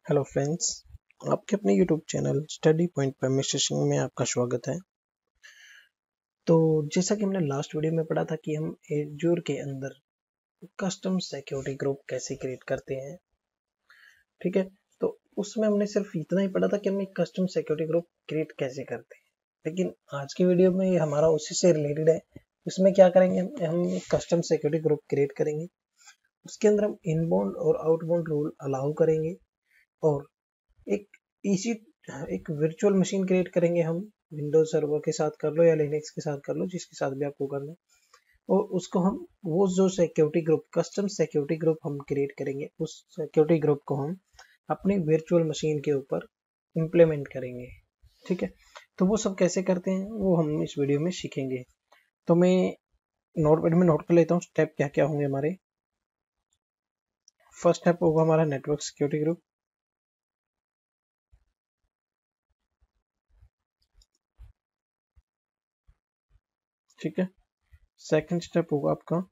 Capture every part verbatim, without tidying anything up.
Hello friends, आपके अपने YouTube channel study point पर मिस्टर सिंह में आपका स्वागत है। तो जैसा कि हमने लास्ट वीडियो में पढ़ा था कि हम एज्योर के अंदर कस्टम सिक्योरिटी ग्रुप कैसे क्रिएट करते हैं, ठीक है। तो उसमें हमने सिर्फ इतना ही पढ़ा था कि हम एक कस्टम सिक्योरिटी ग्रुप क्रिएट कैसे करते हैं, लेकिन आज की वीडियो में हमारा उसी से रिलेटेड है। उसमें क्या करेंगे, हम एक कस्टम सिक्योरिटी ग्रुप क्रिएट करेंगे। उसके अंदर हम इनबाउंड और आउटबाउंड रूल अलाउ करेंगे और एक इसी एक वर्चुअल मशीन क्रिएट करेंगे हम, विंडोज सर्वर के साथ कर लो या लिनक्स के साथ कर लो, जिसके साथ भी आपको करना है। और उसको हम वो जो security group custom security group हम क्रिएट करेंगे, उस सिक्योरिटी ग्रुप को हम अपनी वर्चुअल मशीन के ऊपर इम्प्लीमेंट करेंगे, ठीक है। तो वो सब कैसे करते हैं वो हम इस वीडियो में सीखेंगे। तो मैं नोटपैड में नोट कर लेता हूँ स्टेप क्या क्या होंगे हमारे। फर्स्ट स्टेप होगा हमारा नेटवर्क सिक्योरिटी ग्रुप, ठीक है। सेकंड स्टेप होगा आपका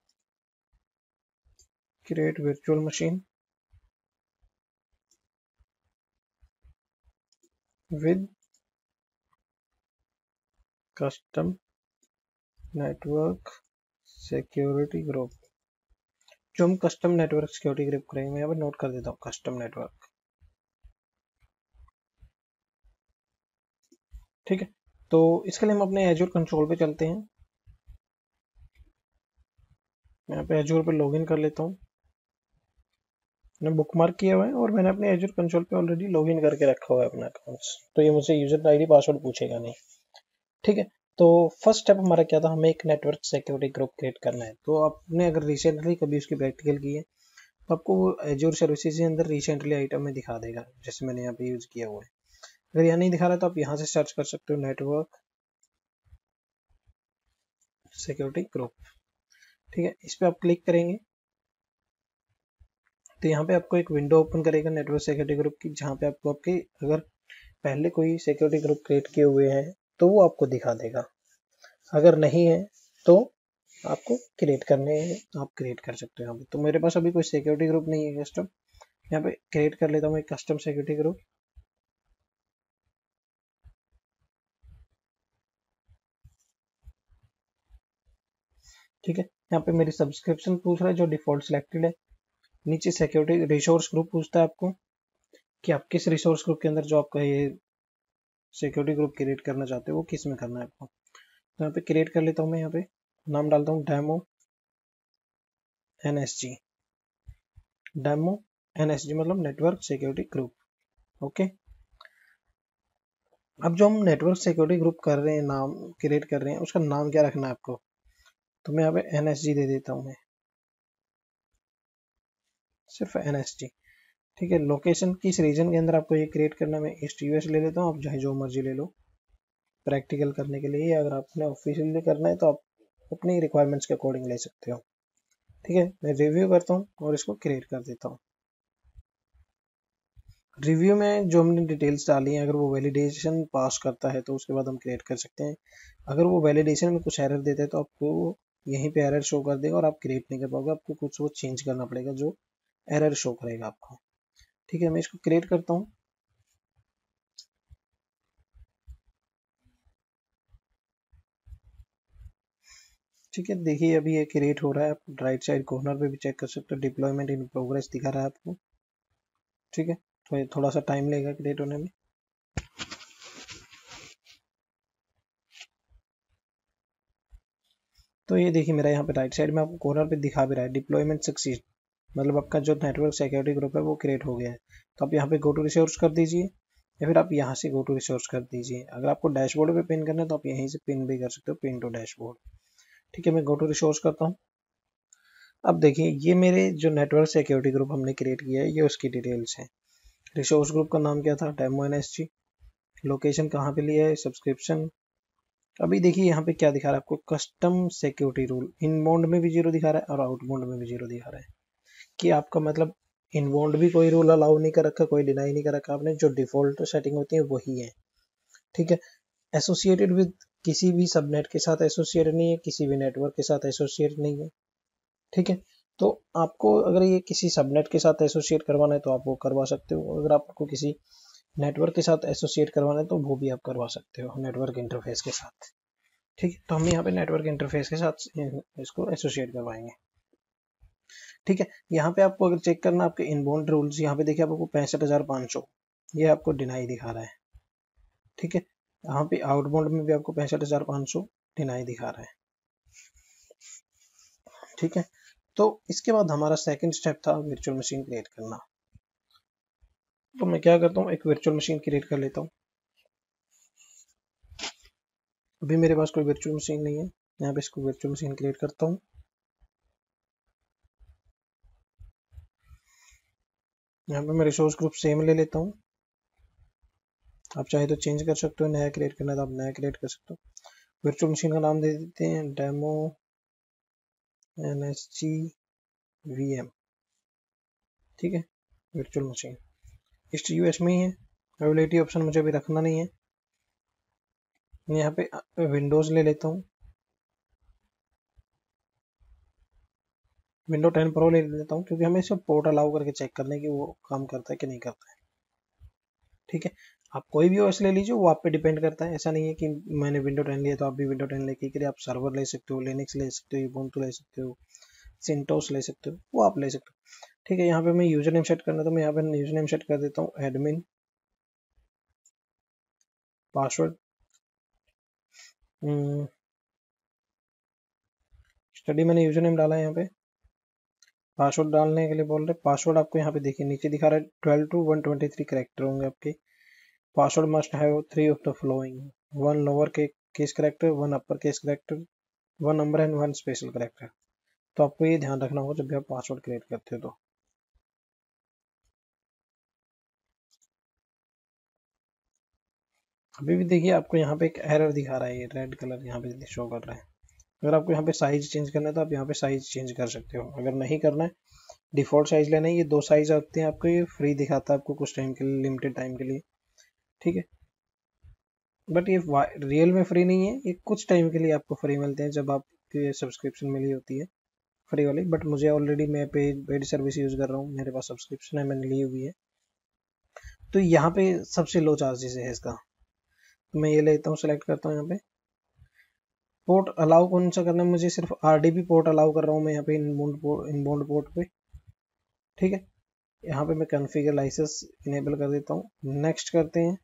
create virtual machine with custom network security group. जो हम कस्टम नेटवर्क सिक्योरिटी ग्रुप करेंगे, मैं यहाँ पर नोट कर देता हूँ कस्टम नेटवर्क, ठीक है। तो इसके लिए हम अपने एज्योर कंसोल पे चलते हैं। मैं यहाँ पे एज्योर पे लॉगिन कर लेता हूँ। मैंने बुकमार्क किया हुआ है और मैंने अपने एज्योर कंसोल पे ऑलरेडी लॉगिन करके रखा हुआ है अपना अकाउंट्स, तो ये मुझसे यूजर आईडी पासवर्ड पूछेगा नहीं, ठीक है। तो फर्स्ट स्टेप हमारा क्या था, हमें एक नेटवर्क सिक्योरिटी ग्रुप क्रिएट करना है। तो आपने अगर रिसेंटली कभी उसकी प्रैक्टिकल की है तो आपको वो एज्योर सर्विसेज के अंदर रिसेंटली आइटम में दिखा देगा, जैसे मैंने यहाँ पे यूज किया हुआ है। अगर यहाँ नहीं दिखा रहा तो आप यहाँ से सर्च कर सकते हो नेटवर्क सिक्योरिटी ग्रुप, ठीक है। इस पे आप क्लिक करेंगे तो यहाँ पे आपको एक विंडो ओपन करेगा नेटवर्क सिक्योरिटी ग्रुप की, जहाँ पे आपको आपके अगर पहले कोई सिक्योरिटी ग्रुप क्रिएट किए हुए हैं तो वो आपको दिखा देगा। अगर नहीं है तो आपको क्रिएट करने हैं, आप क्रिएट कर सकते हो यहाँ पे। तो मेरे पास अभी कोई सिक्योरिटी ग्रुप नहीं है कस्टम, यहाँ पे क्रिएट कर लेता हूँ एक कस्टम सिक्योरिटी ग्रुप, ठीक है। यहाँ पे मेरी सब्सक्रिप्शन पूछ रहा है जो डिफॉल्ट सिलेक्टेड है। नीचे सिक्योरिटी रिसोर्स ग्रुप पूछता है आपको कि आप किस रिसोर्स ग्रुप के अंदर जो आपका ये सिक्योरिटी ग्रुप क्रिएट करना चाहते हो वो किस में करना है आपको। तो यहाँ पे क्रिएट कर लेता हूँ, मैं यहाँ पे नाम डालता हूँ डेमो एनएसजी, डेमो एनएसजी मतलब नेटवर्क सिक्योरिटी ग्रुप, ओके। अब जो हम नेटवर्क सिक्योरिटी ग्रुप कर रहे हैं, नाम क्रिएट कर रहे हैं, उसका नाम क्या रखना है आपको। तो मैं यहाँ पे एनएसजी दे देता हूँ, मैं सिर्फ एनएसजी, ठीक है। लोकेशन किस रीजन के अंदर आपको ये क्रिएट करना है, मैं ईस्ट यूएस ले लेता हूँ, आप चाहे जो मर्जी ले लो प्रैक्टिकल करने के लिए। अगर आपने ऑफिशियली करना है तो आप अपनी रिक्वायरमेंट्स के अकॉर्डिंग ले सकते हो, ठीक है। मैं रिव्यू करता हूँ और इसको क्रिएट कर देता हूँ। रिव्यू में जो हमने डिटेल्स डाली हैं, अगर वो वैलिडेशन पास करता है तो उसके बाद हम क्रिएट कर सकते हैं। अगर वो वैलिडेशन में कुछ एरर देता है तो आपको यहीं पे एरर शो कर देगा और आप क्रिएट नहीं कर पाओगे, आपको कुछ वो चेंज करना पड़ेगा जो एरर शो करेगा आपको, ठीक है। मैं इसको क्रिएट करता हूँ, ठीक है। देखिए अभी ये क्रिएट हो रहा है, आप राइट साइड कॉर्नर पे भी चेक कर सकते हो, डिप्लॉयमेंट इन प्रोग्रेस दिखा रहा है आपको, ठीक है। तो थोड़ा सा टाइम लेगा क्रिएट होने में। तो ये देखिए मेरा यहाँ पे राइट साइड में आपको कॉर्नर पे दिखा भी रहा है डिप्लॉयमेंट सक्सीड, मतलब आपका जो नेटवर्क सिक्योरिटी ग्रुप है वो क्रिएट हो गया है। तो आप यहाँ पे गो टू रिसोर्स कर दीजिए या फिर आप यहाँ से गो टू रिसोर्स कर दीजिए। अगर आपको डैशबोर्ड पे पिन करना है तो आप यहीं से पिन भी कर सकते हो, पिन टू डैशबोर्ड, ठीक है। मैं गो टू रिसोर्स करता हूँ। अब देखिए ये मेरे जो नेटवर्क सिक्योरिटी ग्रुप हमने क्रिएट किया है ये उसकी डिटेल्स है। रिसोर्स ग्रुप का नाम क्या था, डेमो एनएसजी, लोकेशन कहाँ पे लिया है, सब्सक्रिप्शन। अभी देखिए यहाँ पे क्या दिखा रहा है आपको, कस्टम सिक्योरिटी रूल इनबाउंड में भी जीरो दिखा रहा है और आउटबाउंड में भी जीरो दिखा रहा है, कि आपका मतलब इनबाउंड भी कोई रूल अलाउ नहीं कर रखा, कोई डिनाई नहीं कर रखा आपने, जो डिफॉल्ट सेटिंग होती है वही है, ठीक है। एसोसिएटेड विद किसी भी सबनेट के साथ एसोसिएटेड नहीं है, किसी भी नेटवर्क के साथ एसोसिएटेड नहीं है, ठीक है। तो आपको अगर ये किसी सबनेट के साथ एसोसिएट करवाना है तो आप वो करवा सकते हो, अगर आपको किसी नेटवर्क के साथ एसोसिएट करवाना है तो वो भी आप करवा सकते हो नेटवर्क इंटरफेस के साथ। ठीक है, तो हम यहाँ पे नेटवर्क इंटरफेस के साथ इसको एसोसिएट करवाएंगे। ठीक है, यहाँ पे आपको अगर चेक करना आपके इनबाउंड रूल्स, यहाँ पे देखिए आपको पैंसठ हजार पाँच सौ ये आपको डिनाई दिखा रहा है। ठीक है, यहाँ पे आउटबाउंड में भी आपको पैंसठ हजार पाँच सौ डिनाई दिखा रहा है। ठीक है, तो इसके बाद हमारा सेकंड स्टेप था वर्चुअल मशीन क्रिएट करना। तो मैं क्या करता हूँ, एक वर्चुअल मशीन क्रिएट कर लेता हूँ। अभी मेरे पास कोई वर्चुअल मशीन नहीं है, यहाँ पे इसको वर्चुअल मशीन क्रिएट करता हूँ। यहाँ पे मैं रिसोर्स ग्रुप सेम ले लेता हूँ, आप चाहे तो चेंज कर सकते हो, नया क्रिएट करना है तो आप नया क्रिएट कर सकते हो। वर्चुअल मशीन का नाम दे देते हैं demo N S G V M. ठीक है, वर्चुअल मशीन इस यूएस में ही है, अवेलेबिलिटी ऑप्शन मुझे अभी रखना नहीं है। मैं यहाँ पे विंडोज ले लेता हूँ, विंडो टेन प्रो ले लेता हूँ, क्योंकि हमें सब पोर्ट अलाउ करके चेक करने की वो काम करता है कि नहीं करता है। ठीक है, आप कोई भी ओएस ले लीजिए, वो आप पे डिपेंड करता है। ऐसा नहीं है कि मैंने विंडो टेन लिया तो आप भी विंडो टेन लेके करिए। आप सर्वर ले सकते हो, लिनक्स ले सकते हो, ubuntu ले सकते हो, सिंटोस ले सकते हो, वो आप ले सकते हो। ठीक है, यहाँ पे मैं यूजर नेम सेट करना, तो मैं यहाँ पे यूजर नेम सेट कर देता हूँ एडमिन, पासवर्ड स्टडी, मैंने यूजर नेम डाला है। यहाँ पे पासवर्ड डालने के लिए बोल रहे, पासवर्ड आपको यहाँ पे देखिए नीचे दिखा रहा है twelve two one twenty three character होंगे आपके। Password must have three of the following, one lower के case character, one upper case character, one number and one special character. तो आपको ये ध्यान रखना होगा जब भी आप पासवर्ड क्रिएट करते हो। तो अभी भी देखिए आपको यहाँ पे एक एरर दिखा रहा है, ये रेड कलर यहाँ पे शो कर रहा है। अगर आपको यहाँ पे साइज चेंज करना है तो आप यहाँ पे साइज चेंज कर सकते हो, अगर नहीं करना है डिफॉल्ट साइज लेना है। ये दो साइज आते हैं आपको, ये फ्री दिखाता है आपको कुछ टाइम के लिए, लिमिटेड टाइम के लिए। ठीक है, बट ये रियल में फ्री नहीं है, ये कुछ टाइम के लिए आपको फ्री मिलते हैं जब आपकी सब्सक्रिप्शन मिली होती है फ्री वाली। बट मुझे ऑलरेडी मैं पेड पेड सर्विस यूज कर रहा हूँ, मेरे पास सब्सक्रिप्शन है, मैंने ली हुई है। तो यहाँ पे सबसे लो चार्जेस है इसका, तो मैं ये लेता हूँ, सेलेक्ट करता हूँ। यहाँ पे पोर्ट अलाउ कौन सा करना है, मुझे सिर्फ आरडीबी पोर्ट अलाउ कर रहा हूँ मैं यहाँ पे इनबाउंड पोर्ट, इनबाउंड पोर्ट पे। ठीक है, यहाँ पे मैं कॉन्फ़िगर लाइसेंस इनेबल कर देता हूँ। नेक्स्ट करते हैं,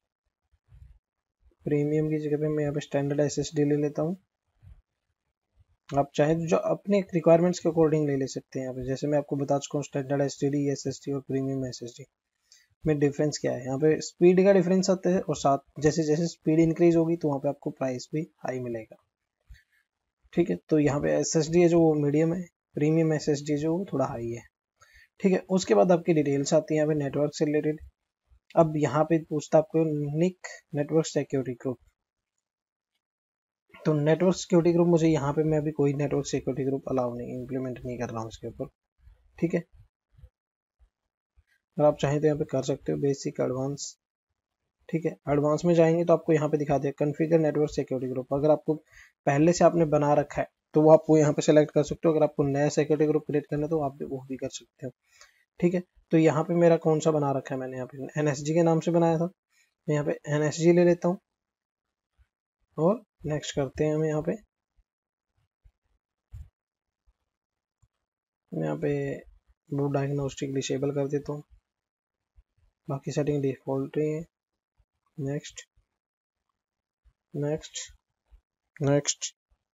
प्रीमियम की जगह पे मैं यहाँ पे स्टैंडर्ड एसएसडी ले लेता हूँ। आप चाहे जो अपने रिक्वायरमेंट्स के अकॉर्डिंग ले ले सकते हैं। यहाँ पे जैसे मैं आपको बता चुका हूँ स्टैंडर्ड एसएसडी, एसएसडी और प्रीमियम एसएसडी में डिफरेंस क्या है। यहाँ पे स्पीड का डिफरेंस आता है, और साथ जैसे जैसे स्पीड इंक्रीज होगी तो वहाँ पे आपको प्राइस भी हाई मिलेगा। ठीक है, तो यहाँ पे एसएसडी है जो वो मीडियम है, प्रीमियम एसएसडी जो वो थोड़ा हाई है। ठीक है, उसके बाद आपकी डिटेल्स आती है यहाँ पे नेटवर्क से रिलेटेड। अब यहाँ पे पूछता आपको निक नेटवर्क सिक्योरिटी ग्रुप, तो नेटवर्क सिक्योरिटी ग्रुप मुझे यहाँ पे मैं अभी कोई नेटवर्क सिक्योरिटी ग्रुप अलाउ नहीं, इंप्लीमेंट नहीं कर रहा हूँ इसके ऊपर। ठीक है, अगर आप चाहें तो यहाँ पे कर सकते हो बेसिक, एडवांस। ठीक है, एडवांस में जाएंगे तो आपको यहाँ पे दिखा दिया कॉन्फ़िगर नेटवर्क सिक्योरिटी ग्रुप। अगर आपको पहले से आपने बना रखा है तो वो आपको यहाँ पे सेलेक्ट कर सकते हो। अगर आपको नया सिक्योरिटी ग्रुप क्रिएट करना है तो आप वो भी कर सकते हो। ठीक है, तो यहाँ पे मेरा कौन सा बना रखा है, मैंने यहाँ पे एनएसजी के नाम से बनाया था, मैं यहाँ पे एनएसजी ले लेता हूँ और नेक्स्ट करते हैं हम। यहाँ पे मैं यहाँ पे बूट डायग्नोस्टिक डिसेबल कर देता हूँ, बाकी सेटिंग डिफॉल्ट ही है। नेक्स्ट नेक्स्ट नेक्स्ट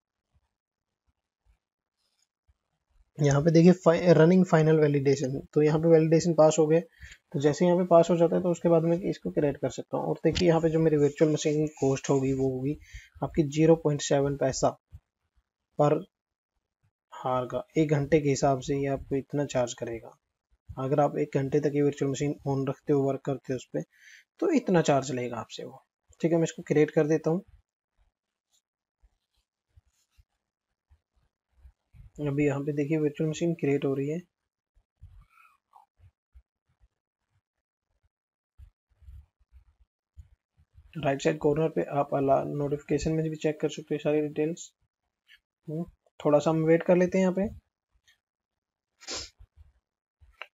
यहाँ पे देखिए फाइ, रनिंग फाइनल वैलिडेशन, तो यहाँ पे वैलिडेशन पास हो गए। तो जैसे यहाँ पे पास हो जाता है तो उसके बाद मैं इसको क्रिएट कर सकता हूँ। और देखिए यहाँ पे जो मेरी वर्चुअल मशीन की कॉस्ट होगी वो होगी आपकी जीरो पॉइंट सेवन पैसा पर हार का। एक घंटे के हिसाब से ये आपको इतना चार्ज करेगा। अगर आप एक घंटे तक ये वर्चुअल मशीन ऑन रखते हो, वर्क करते हो उस पर, तो इतना चार्ज लेगा आपसे वो। ठीक है, मैं इसको क्रिएट कर देता हूँ। अभी यहाँ पे देखिए वर्चुअल मशीन क्रिएट हो रही है। राइट साइड कॉर्नर पे आप नोटिफिकेशन में भी चेक कर सकते हो सारी डिटेल्स। थोड़ा सा हम वेट कर लेते हैं यहाँ पे।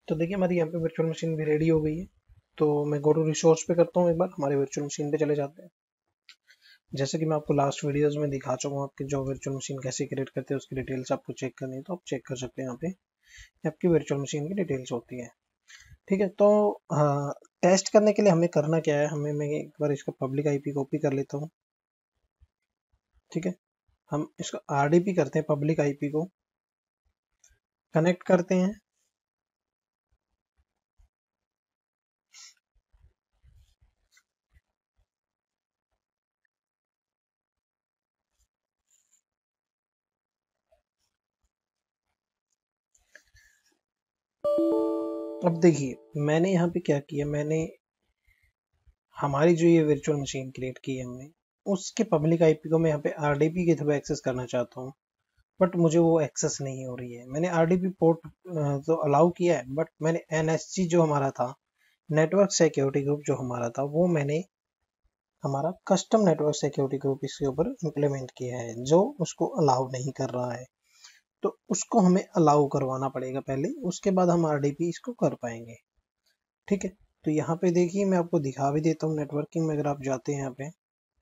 तो देखिए हमारी यहाँ पे वर्चुअल मशीन भी रेडी हो गई है। तो मैं गो टू रिसोर्स पे करता हूँ, एक बार हमारे वर्चुअल मशीन पे चले जाते हैं। जैसे कि मैं आपको लास्ट वीडियोस में दिखा चुका हूँ, आपकी जो वर्चुअल मशीन कैसे क्रिएट करते हैं उसकी डिटेल्स आपको चेक करनी है तो आप चेक कर सकते हैं। यहाँ पे आपकी वर्चुअल मशीन की डिटेल्स होती है। ठीक है, तो हाँ, टेस्ट करने के लिए हमें करना क्या है, हमें मैं एक बार इसका पब्लिक आईपी कॉपी कर लेता हूँ। ठीक है, हम इसको आरडीपी करते हैं, पब्लिक आईपी को कनेक्ट करते हैं। अब देखिए मैंने यहाँ पे क्या किया, मैंने हमारी जो ये वर्चुअल मशीन क्रिएट की है हमने, उसके पब्लिक आईपी को मैं यहाँ पे आरडीपी के थ्रू एक्सेस करना चाहता हूँ, बट मुझे वो एक्सेस नहीं हो रही है। मैंने आरडीपी पोर्ट तो अलाउ किया है, बट मैंने एनएसजी जो हमारा था, नेटवर्क सिक्योरिटी ग्रुप जो हमारा था, वो मैंने हमारा कस्टम नेटवर्क सिक्योरिटी ग्रुप इसके ऊपर इम्प्लीमेंट किया है, जो उसको अलाउ नहीं कर रहा है। तो उसको हमें अलाउ करवाना पड़ेगा पहले, उसके बाद हम आरडीपी इसको कर पाएंगे। ठीक है, तो यहाँ पे देखिए मैं आपको दिखा भी देता हूँ नेटवर्किंग में। अगर आप जाते हैं यहाँ पे,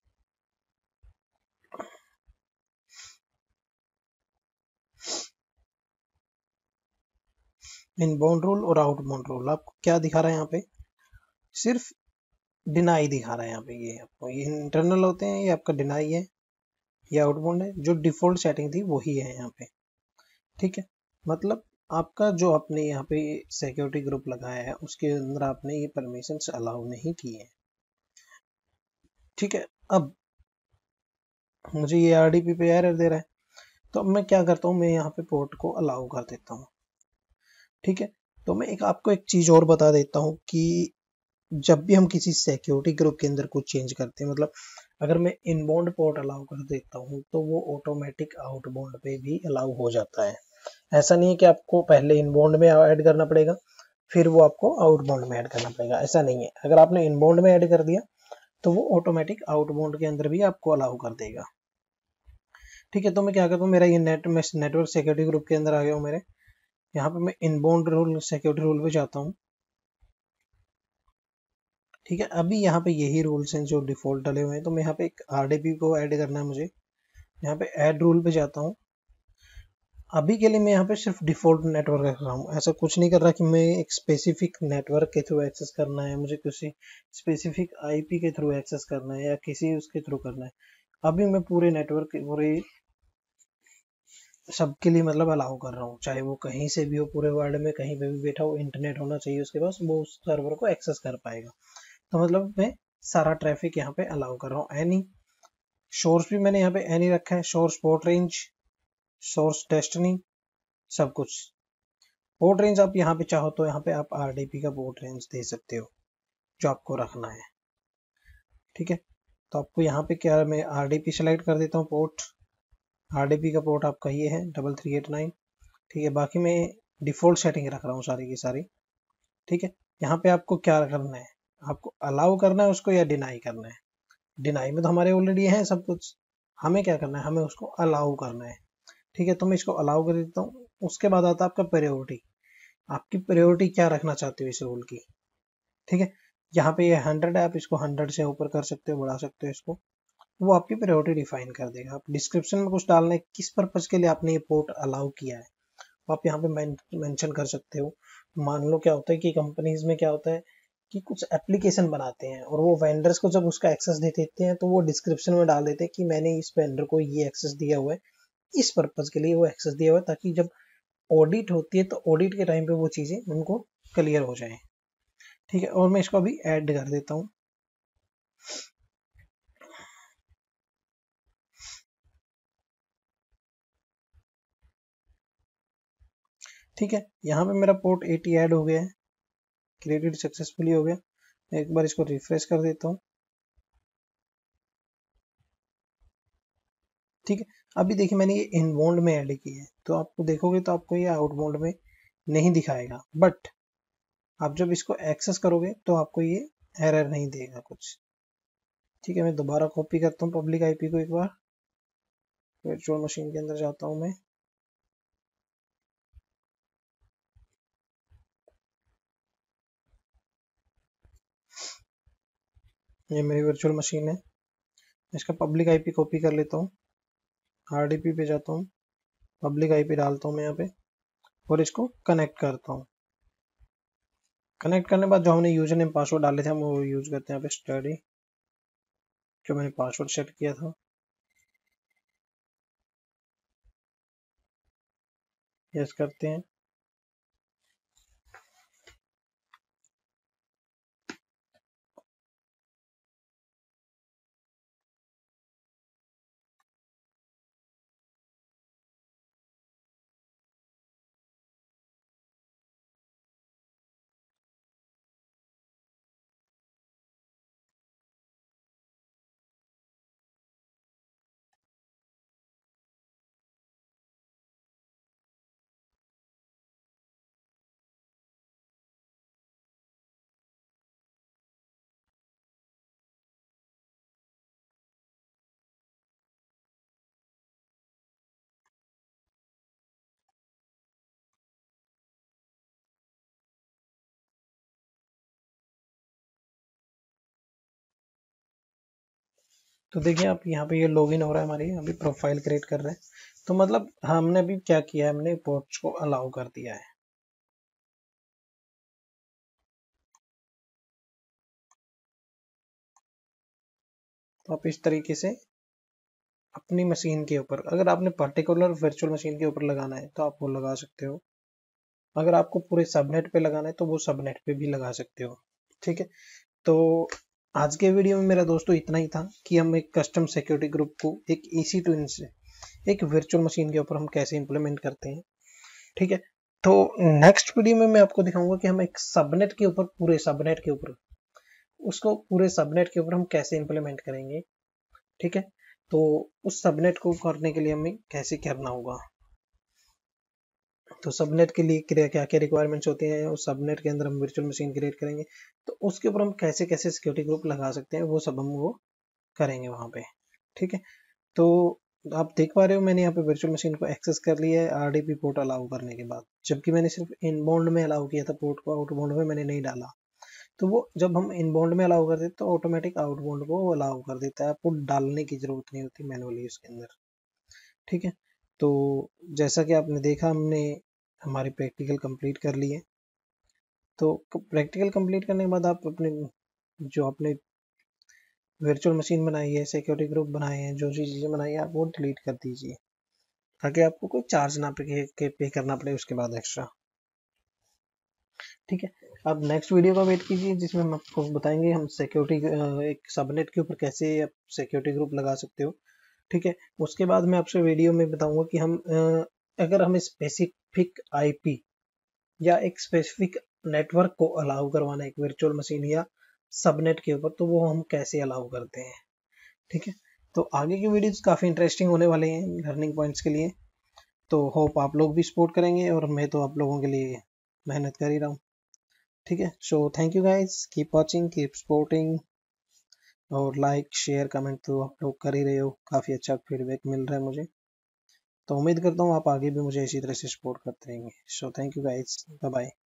इनबाउंड रूल और आउटबाउंड रूल आपको क्या दिखा रहा है यहाँ पे, सिर्फ डिनाई दिखा रहा है यहाँ पे। ये आपको ये इंटरनल होते हैं, ये आपका डिनाई है, ये आउटबाउंड है। जो डिफॉल्ट सेटिंग थी वही है यहाँ पे। ठीक है, मतलब आपका जो आपने यहाँ पे सिक्योरिटी ग्रुप लगाया है उसके अंदर आपने ये परमिशन अलाउ नहीं की है। ठीक है, अब मुझे ये आरडीपी पे एरर दे रहा है, तो अब मैं क्या करता हूँ, मैं यहाँ पे पोर्ट को अलाउ कर देता हूँ। ठीक है, तो मैं एक आपको एक चीज और बता देता हूँ कि जब भी हम किसी सिक्योरिटी ग्रुप के अंदर कुछ चेंज करते हैं, मतलब अगर मैं इनबाउंड पोर्ट अलाउ कर देता हूँ तो वो ऑटोमेटिक आउटबाउंड पे भी अलाउ हो जाता है। ऐसा नहीं है कि आपको पहले इनबाउंड में ऐड करना पड़ेगा फिर वो आपको आउटबाउंड में ऐड करना पड़ेगा, ऐसा नहीं है। अगर आपने इनबाउंड में ऐड कर दिया तो वो ऑटोमेटिक आउटबाउंड के अंदर भी आपको अलाउ कर देगा। ठीक है, तो मैं क्या करता हूँ, मेरा ये नेट मैं नेटवर्क सिक्योरिटी ग्रुप के अंदर आ गया हूँ मेरे। यहाँ पे मैं इनबाउंड रूल सिक्योरिटी रूल पे जाता हूँ। ठीक है, अभी यहाँ पे यही रूल्स हैं जो डिफॉल्ट डले हुए हैं, तो मैं यहाँ पे एक आरडीपी को ऐड करना है मुझे। यहाँ पे ऐड रूल पे जाता हूँ। अभी के लिए मैं यहाँ पे सिर्फ डिफॉल्ट नेटवर्क रख रहा हूँ, ऐसा कुछ नहीं कर रहा कि मैं एक स्पेसिफिक नेटवर्क के थ्रू एक्सेस करना है, मुझे किसी स्पेसिफिक आईपी के थ्रू एक्सेस करना है या किसी उसके थ्रू करना है। अभी मैं पूरे नेटवर्क पूरे सबके लिए मतलब अलाउ कर रहा हूँ, चाहे वो कहीं से भी हो, पूरे वर्ल्ड में कहीं पे भी बैठा हो, इंटरनेट होना चाहिए उसके पास, वो उस सर्वर को एक्सेस कर पाएगा। तो मतलब मैं सारा ट्रैफिक यहाँ पे अलाउ कर रहा हूँ। एनी सोर्स भी मैंने यहाँ पे एनी रखा है, source port range, source destiny, सब कुछ। पोर्ट रेंज आप यहाँ पे चाहो तो यहाँ पे आप आरडीपी का पोर्ट रेंज दे सकते हो जो आपको रखना है। ठीक है, तो आपको यहाँ पे क्या, मैं आरडीपी सेलेक्ट कर देता हूँ पोर्ट। आरडीपी का पोर्ट आपका ये है डबल थ्री एट नाइन। ठीक है, बाकी मैं डिफॉल्ट सेटिंग रख रहा हूँ सारी की सारी। ठीक है, यहाँ पे आपको क्या करना है, आपको अलाउ करना है उसको या डिनाई करना है। डिनाई में तो हमारे ऑलरेडी है सब कुछ, हमें क्या करना है, हमें उसको अलाउ करना है। ठीक है, तो मैं इसको अलाउ कर देता हूँ। उसके बाद आता है आपका प्रायोरिटी, आपकी प्रायोरिटी क्या रखना चाहते हो इस रूल की। ठीक है, यहाँ पे ये हंड्रेड है, आप इसको हंड्रेड से ऊपर कर सकते हो, बढ़ा सकते हो इसको, वो आपकी प्रायोरिटी डिफाइन कर देगा। आप डिस्क्रिप्शन में कुछ डालना है किस पर्पज के लिए आपने ये पोर्ट अलाउ किया है, आप यहाँ पे मेंशन कर सकते हो। मान लो क्या होता है कि कंपनीज में क्या होता है कि कुछ एप्लीकेशन बनाते हैं और वो वेंडर्स को जब उसका एक्सेस दे देते हैं तो वो डिस्क्रिप्शन में डाल देते हैं कि मैंने इस वेंडर को ये एक्सेस दिया हुआ है, इस पर्पज के लिए वो एक्सेस दिया हुआ है, ताकि जब ऑडिट होती है तो ऑडिट के टाइम पे वो चीजें उनको क्लियर हो जाए। ठीक है, और मैं इसको अभी ऐड कर देता हूँ। ठीक है, यहाँ पे मेरा पोर्ट एटी ऐड हो गया है, क्रिएटेड सक्सेसफुली हो गया। मैं एक बार इसको रिफ्रेश कर देता हूँ। ठीक है, अभी देखिए मैंने ये इनबाउंड में ऐड किया है, तो आपको देखोगे तो आपको ये आउटबाउंड में नहीं दिखाएगा, बट आप जब इसको एक्सेस करोगे तो आपको ये एरर नहीं देगा कुछ। ठीक है, मैं दोबारा कॉपी करता हूँ पब्लिक आईपी को, एक बार वर्चुअल मशीन के अंदर जाता हूँ मैं। ये मेरी वर्चुअल मशीन है। इसका पब्लिक आईपी कॉपी कर लेता हूँ, आरडीपी पे जाता हूँ, पब्लिक आईपी डालता हूँ मैं यहाँ पे और इसको कनेक्ट करता हूँ। कनेक्ट करने के बाद जो हमने यूजर नेम पासवर्ड डाले थे हम वो यूज करते हैं यहाँ पे स्टडी, जो मैंने पासवर्ड सेट किया था। यस करते हैं। तो देखिए आप यहाँ पे ये लॉगिन हो रहा है, हमारी अभी प्रोफाइल क्रिएट कर रहे हैं। तो मतलब हमने अभी क्या किया है, हमने पोर्ट्स को अलाउ कर दिया है। तो आप इस तरीके से अपनी मशीन के ऊपर, अगर आपने पर्टिकुलर वर्चुअल मशीन के ऊपर लगाना है तो आप वो लगा सकते हो। अगर आपको पूरे सबनेट पे लगाना है तो वो सबनेट पे भी लगा सकते हो। ठीक है, तो आज के वीडियो में मेरा दोस्तों इतना ही था कि हम एक कस्टम सिक्योरिटी ग्रुप को एक ईसी टू से एक वर्चुअल मशीन के ऊपर हम कैसे इंप्लीमेंट करते हैं। ठीक है, तो नेक्स्ट वीडियो में मैं आपको दिखाऊंगा कि हम एक सबनेट के ऊपर, पूरे सबनेट के ऊपर, उसको पूरे सबनेट के ऊपर हम कैसे इंप्लीमेंट करेंगे। ठीक है, तो उस सबनेट को करने के लिए हमें कैसे करना होगा, तो सबनेट के लिए क्या क्या रिक्वायरमेंट्स होती हैं, उस सबनेट के अंदर हम वर्चुअल मशीन क्रिएट करेंगे, तो उसके ऊपर हम कैसे कैसे सिक्योरिटी ग्रुप लगा सकते हैं, वो सब हम वो करेंगे वहां पे। ठीक है, तो आप देख पा रहे हो मैंने यहाँ पे वर्चुअल मशीन को एक्सेस कर लिया है आरडीपी पोर्ट अलाउ करने के बाद, जबकि मैंने सिर्फ इनबाउंड में अलाउ किया था पोर्ट को, आउटबाउंड में मैंने नहीं डाला। तो वो जब हम इनबाउंड में अलाउ कर देते तो ऑटोमेटिक आउटबाउंड को अलाउ कर देता है, आपको डालने की जरूरत नहीं होती मैनुअली उसके अंदर। ठीक है, तो जैसा कि आपने देखा हमने हमारी प्रैक्टिकल कंप्लीट कर ली है। तो प्रैक्टिकल कंप्लीट करने के बाद आप अपने जो आपने वर्चुअल मशीन बनाई है, सिक्योरिटी ग्रुप बनाए हैं, जो जो चीज़ें बनाई है आप वो डिलीट कर दीजिए, ताकि आपको कोई चार्ज ना पे, पे करना पड़े उसके बाद एक्स्ट्रा। ठीक है, अब नेक्स्ट वीडियो का वेट कीजिए जिसमें हम आपको बताएंगे हम सिक्योरिटी एक सबनेट के ऊपर कैसे आप सिक्योरिटी ग्रुप लगा सकते हो। ठीक है, उसके बाद मैं आपसे वीडियो में बताऊंगा कि हम अगर हम स्पेसिफिक आईपी या एक स्पेसिफिक नेटवर्क को अलाउ करवाना है एक वर्चुअल मशीन या सबनेट के ऊपर, तो वो हम कैसे अलाउ करते हैं। ठीक है, तो आगे के वीडियोस काफ़ी इंटरेस्टिंग होने वाले हैं लर्निंग पॉइंट्स के लिए। तो होप आप लोग भी सपोर्ट करेंगे और मैं तो आप लोगों के लिए मेहनत कर ही रहा हूँ। ठीक है, so thank you guys, keep watching, keep supporting, और लाइक शेयर कमेंट तो आप लोग कर ही रहे हो, काफ़ी अच्छा फीडबैक मिल रहा है मुझे। तो उम्मीद करता हूँ आप आगे भी मुझे इसी तरह से सपोर्ट करते रहेंगे। So thank you guys, bye bye.